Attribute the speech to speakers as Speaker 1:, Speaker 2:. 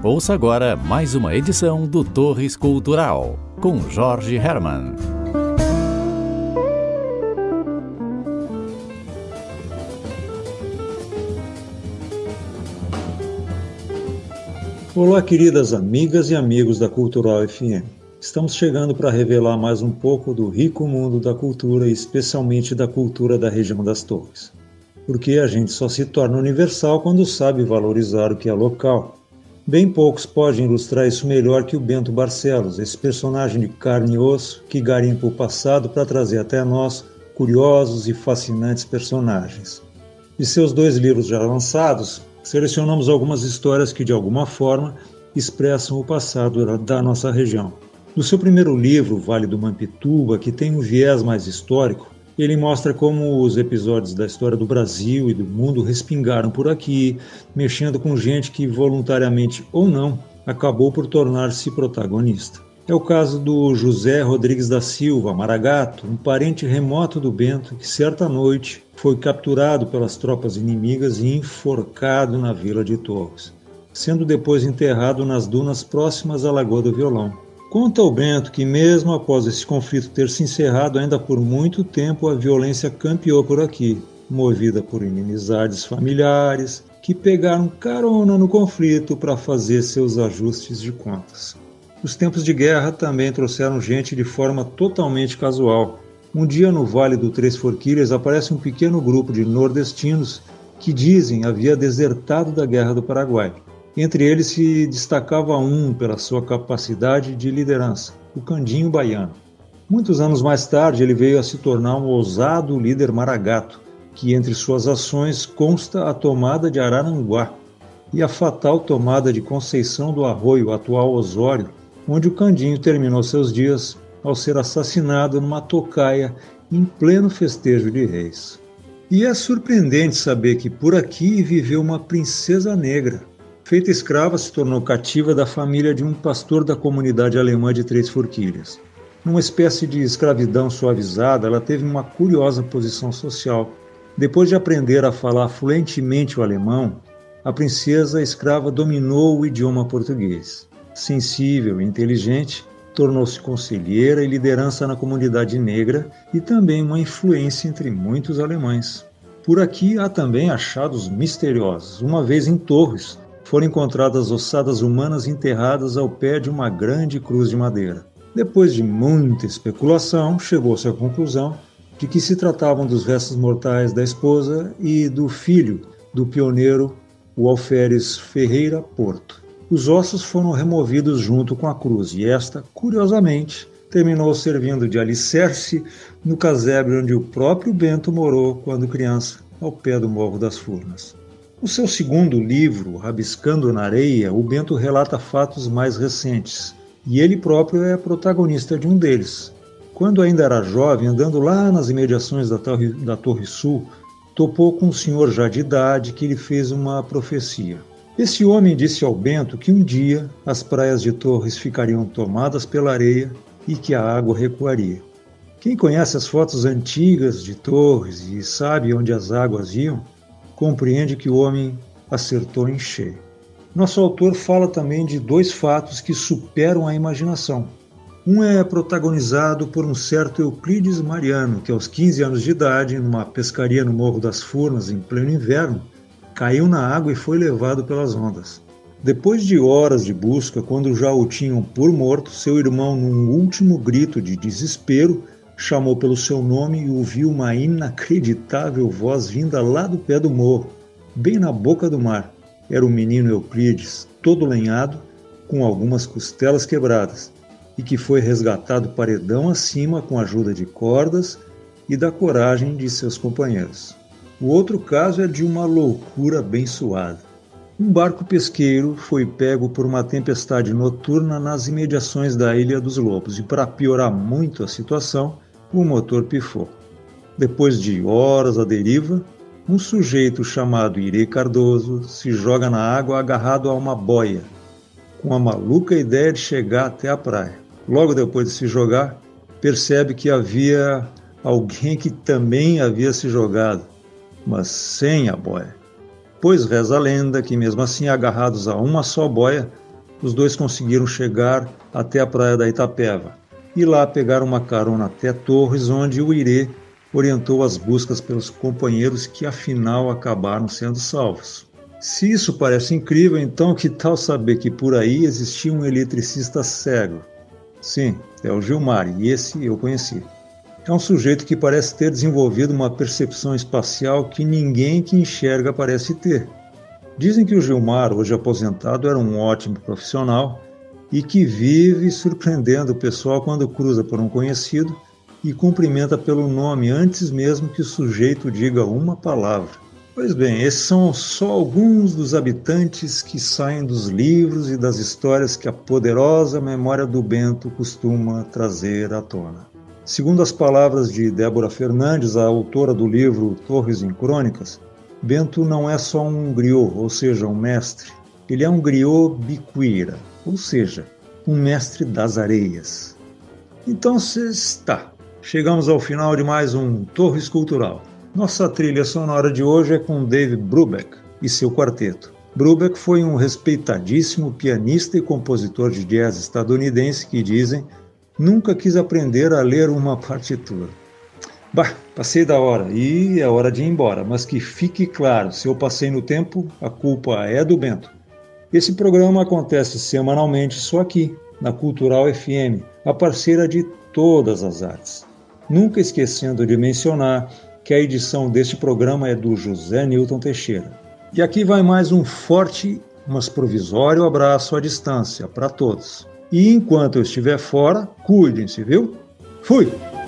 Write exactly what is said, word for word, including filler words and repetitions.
Speaker 1: Ouça agora mais uma edição do Torres Cultural, com Jorge Herman.
Speaker 2: Olá, queridas amigas e amigos da Cultural F M. Estamos chegando para revelar mais um pouco do rico mundo da cultura e especialmente da cultura da região das Torres. Porque a gente só se torna universal quando sabe valorizar o que é local. Bem poucos podem ilustrar isso melhor que o Bento Barcelos, esse personagem de carne e osso que garimpa o passado para trazer até nós curiosos e fascinantes personagens. De seus dois livros já lançados, selecionamos algumas histórias que de alguma forma expressam o passado da nossa região. No seu primeiro livro, Vale do Mampituba, que tem um viés mais histórico, ele mostra como os episódios da história do Brasil e do mundo respingaram por aqui, mexendo com gente que, voluntariamente ou não, acabou por tornar-se protagonista. É o caso do José Rodrigues da Silva, Maragato, um parente remoto do Bento que, certa noite, foi capturado pelas tropas inimigas e enforcado na vila de Torres, sendo depois enterrado nas dunas próximas à Lagoa do Violão. Conta o Bento que, mesmo após esse conflito ter se encerrado, ainda por muito tempo a violência campeou por aqui, movida por inimizades familiares que pegaram carona no conflito para fazer seus ajustes de contas. Os tempos de guerra também trouxeram gente de forma totalmente casual. Um dia, no Vale do Três Forquilhas, aparece um pequeno grupo de nordestinos que dizem havia desertado da Guerra do Paraguai. Entre eles se destacava um pela sua capacidade de liderança, o Candinho Baiano. Muitos anos mais tarde, ele veio a se tornar um ousado líder maragato, que entre suas ações consta a tomada de Araranguá e a fatal tomada de Conceição do Arroio, atual Osório, onde o Candinho terminou seus dias ao ser assassinado numa tocaia em pleno festejo de reis. E é surpreendente saber que por aqui viveu uma princesa negra. Feita escrava, se tornou cativa da família de um pastor da comunidade alemã de Três Forquilhas. Numa espécie de escravidão suavizada, ela teve uma curiosa posição social. Depois de aprender a falar fluentemente o alemão, a princesa escrava dominou o idioma português. Sensível e inteligente, tornou-se conselheira e liderança na comunidade negra e também uma influência entre muitos alemães. Por aqui há também achados misteriosos. Uma vez em Torres, foram encontradas ossadas humanas enterradas ao pé de uma grande cruz de madeira. Depois de muita especulação, chegou-se à conclusão de que se tratavam dos restos mortais da esposa e do filho do pioneiro, o Alferes Ferreira Porto. Os ossos foram removidos junto com a cruz e esta, curiosamente, terminou servindo de alicerce no casebre onde o próprio Bento morou quando criança, ao pé do Morro das Furnas. No seu segundo livro, Rabiscando na Areia, o Bento relata fatos mais recentes, e ele próprio é protagonista de um deles. Quando ainda era jovem, andando lá nas imediações da Torre, da Torre Sul, topou com um senhor já de idade que lhe fez uma profecia. Esse homem disse ao Bento que um dia as praias de Torres ficariam tomadas pela areia e que a água recuaria. Quem conhece as fotos antigas de Torres e sabe onde as águas iam, compreende que o homem acertou em cheio. Nosso autor fala também de dois fatos que superam a imaginação. Um é protagonizado por um certo Euclides Mariano, que aos quinze anos de idade, numa pescaria no Morro das Furnas, em pleno inverno, caiu na água e foi levado pelas ondas. Depois de horas de busca, quando já o tinham por morto, seu irmão, num último grito de desespero, chamou pelo seu nome e ouviu uma inacreditável voz vinda lá do pé do morro, bem na boca do mar. Era o menino Euclides, todo lenhado, com algumas costelas quebradas, e que foi resgatado paredão acima com a ajuda de cordas e da coragem de seus companheiros. O outro caso é de uma loucura abençoada. Um barco pesqueiro foi pego por uma tempestade noturna nas imediações da Ilha dos Lobos e, para piorar muito a situação, o motor pifou. Depois de horas à deriva, um sujeito chamado Irê Cardoso se joga na água agarrado a uma boia, com a maluca ideia de chegar até a praia. Logo depois de se jogar, percebe que havia alguém que também havia se jogado, mas sem a boia. Pois reza a lenda que, mesmo assim agarrados a uma só boia, os dois conseguiram chegar até a praia da Itapeva e lá pegaram uma carona até Torres, onde o Irê orientou as buscas pelos companheiros que afinal acabaram sendo salvos. Se isso parece incrível, então que tal saber que por aí existia um eletricista cego? Sim, é o Gilmar, e esse eu conheci. É um sujeito que parece ter desenvolvido uma percepção espacial que ninguém que enxerga parece ter. Dizem que o Gilmar, hoje aposentado, era um ótimo profissional e que vive surpreendendo o pessoal quando cruza por um conhecido e cumprimenta pelo nome antes mesmo que o sujeito diga uma palavra. Pois bem, esses são só alguns dos habitantes que saem dos livros e das histórias que a poderosa memória do Bento costuma trazer à tona. Segundo as palavras de Débora Fernandes, a autora do livro Torres em Crônicas, Bento não é só um griot, ou seja, um mestre. Ele é um griot biquira, ou seja, um mestre das areias. Então, está. Chegamos ao final de mais um Torres Cultural. Nossa trilha sonora de hoje é com Dave Brubeck e seu quarteto. Brubeck foi um respeitadíssimo pianista e compositor de jazz estadunidense que, dizem, nunca quis aprender a ler uma partitura. Bah, passei da hora e é hora de ir embora, mas que fique claro, se eu passei no tempo, a culpa é do Bento. Esse programa acontece semanalmente só aqui, na Cultural F M, a parceira de todas as artes. Nunca esquecendo de mencionar que a edição deste programa é do José Newton Teixeira. E aqui vai mais um forte, mas provisório abraço à distância para todos. E enquanto eu estiver fora, cuidem-se, viu? Fui!